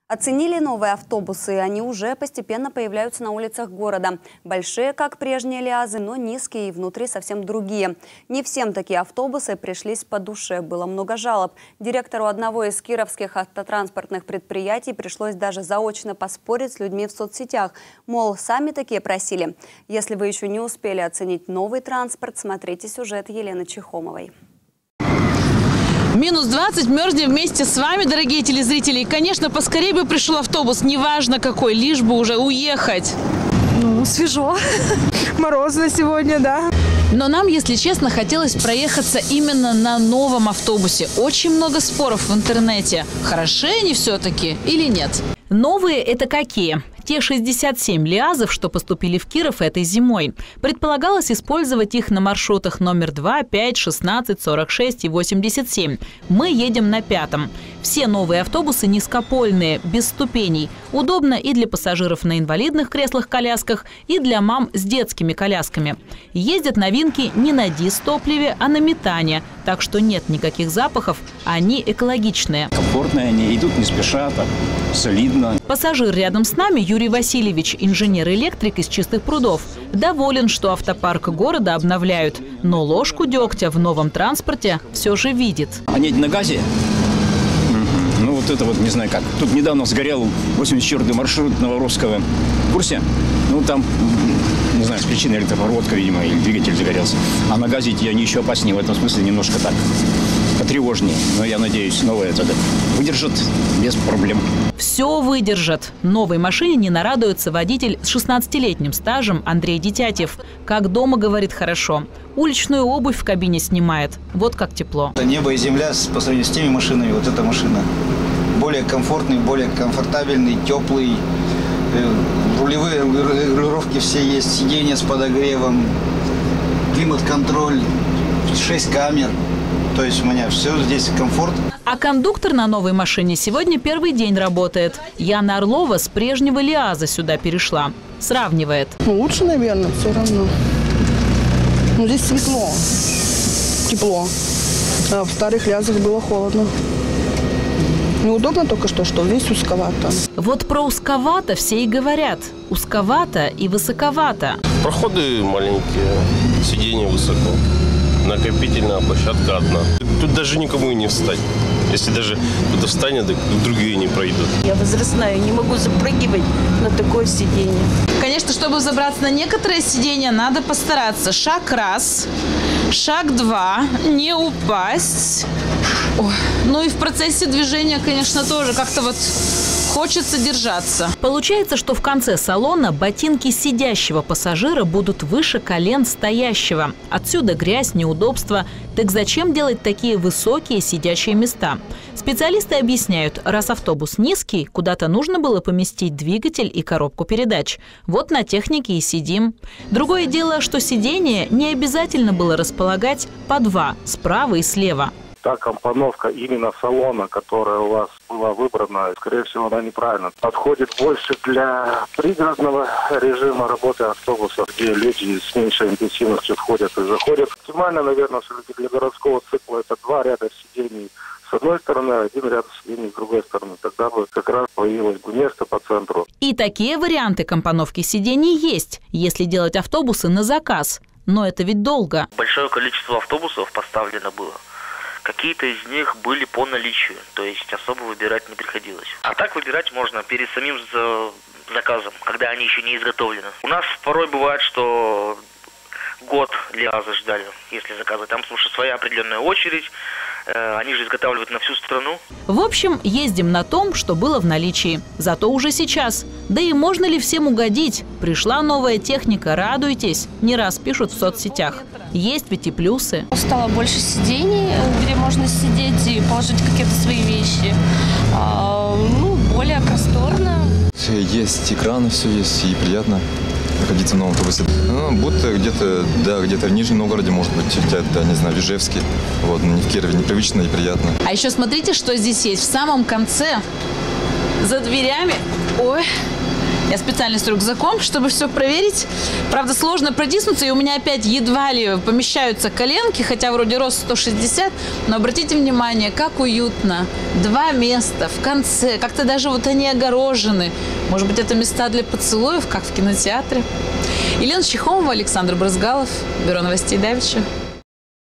Оценили новые автобусы, и они уже постепенно появляются на улицах города. Большие, как прежние ЛиАЗы, но низкие и внутри совсем другие. Не всем такие автобусы пришлись по душе. Было много жалоб. Директору одного из кировских автотранспортных предприятий пришлось даже заочно поспорить с людьми в соцсетях. Мол, сами такие просили. Если вы еще не успели оценить новый транспорт, смотрите сюжет Елены Чехомовой. Минус 20, мерзнем вместе с вами, дорогие телезрители. И, конечно, поскорее бы пришел автобус, неважно какой, лишь бы уже уехать. Ну, свежо. Морозно сегодня, да. Но нам, если честно, хотелось проехаться именно на новом автобусе. Очень много споров в интернете. Хороши они все-таки или нет? Новые – это какие? Те 67 ЛиАЗов, что поступили в Киров этой зимой. Предполагалось использовать их на маршрутах номер 2, 5, 16, 46 и 87. Мы едем на 5-м. Все новые автобусы низкопольные, без ступеней. Удобно и для пассажиров на инвалидных креслах-колясках, и для мам с детскими колясками. Ездят новинки не на дизтопливе, а на метане. Так что нет никаких запахов, они экологичные. Комфортные они, идут не спеша, так, солидно. Пассажир рядом с нами, Юрий Васильевич, инженер-электрик из Чистых прудов, доволен, что автопарк города обновляют. Но ложку дегтя в новом транспорте все же видит. Они на газе. Ну вот это вот не знаю как. Тут недавно сгорел 84-й маршрут Новорусского. В курсе? Ну там, не знаю, с причины электропроводка, видимо, или двигатель загорелся. А на газе они еще опаснее, в этом смысле немножко так потревожнее. Но я надеюсь, новое это выдержит без проблем. Все выдержат. Новой машине не нарадуется водитель с 16-летним стажем Андрей Детятев. Как дома, говорит, хорошо. Уличную обувь в кабине снимает. Вот как тепло. Небо и земля по сравнению с теми машинами, вот эта машина более комфортный, более комфортабельный, теплый. Рулевые регулировки все есть, сиденья с подогревом, климат-контроль, 6 камер. То есть у меня все здесь комфорт. А кондуктор на новой машине сегодня первый день работает. Яна Орлова с прежнего ЛиАЗа сюда перешла. Сравнивает. Лучше, наверное, все равно. Ну, здесь светло, тепло. А в старых ЛиАЗах было холодно. Неудобно только что здесь узковато. Вот про узковато все и говорят. Узковато и высоковато. Проходы маленькие, сиденья высоко. Накопительная площадка одна. Тут даже никому и не встать. Если даже кто-то встанет, так другие не пройдут. Я возрастная, не могу запрыгивать на такое сиденье. Конечно, чтобы забраться на некоторые сиденья, надо постараться. Шаг раз, шаг два, не упасть. Ой. Ну и в процессе движения, конечно, тоже как-то вот хочется держаться. Получается, что в конце салона ботинки сидящего пассажира будут выше колен стоящего. Отсюда грязь, неудобства. Так зачем делать такие высокие сидящие места? Специалисты объясняют, раз автобус низкий, куда-то нужно было поместить двигатель и коробку передач. Вот на технике и сидим. Другое дело, что сиденье не обязательно было располагать по два, справа и слева. Та компоновка именно салона, которая у вас была выбрана, скорее всего, она неправильно. Подходит больше для пригородного режима работы автобусов, где люди с меньшей интенсивностью входят и заходят. Оптимально, наверное, все-таки для городского цикла это 2 ряда сидений с одной стороны, 1 ряд сидений с другой стороны. Тогда бы как раз появилось бы место по центру. И такие варианты компоновки сидений есть, если делать автобусы на заказ. Но это ведь долго. Большое количество автобусов поставлено было. Какие-то из них были по наличию, то есть особо выбирать не приходилось. А так выбирать можно перед самим заказом, когда они еще не изготовлены. У нас порой бывает, что год ЛиАЗы ждали, если заказывать. Там, потому что своя определенная очередь, они же изготавливают на всю страну. В общем, ездим на том, что было в наличии. Зато уже сейчас. Да и можно ли всем угодить? Пришла новая техника, радуйтесь. Не раз пишут в соцсетях. Есть ведь и плюсы. Стало больше сидений, где можно сидеть и положить какие-то свои вещи. Более просторно. Есть экраны, все есть, и приятно находиться в новом автобусе. Будто где-то в Нижнем Новгороде, может быть, где-то, не знаю, в Ижевске. Вот, не в Кирове, непривычно и приятно. А еще смотрите, что здесь есть. В самом конце, за дверями, Я специально стою рюкзаком, чтобы все проверить. Правда, сложно протиснуться, и у меня опять едва ли помещаются коленки, хотя вроде рост 160, но обратите внимание, как уютно. 2 места в конце, как-то даже вот они огорожены. Может быть, это места для поцелуев, как в кинотеатре. Елена Чехомова, Александр Брызгалов, Бюро новостей Давича.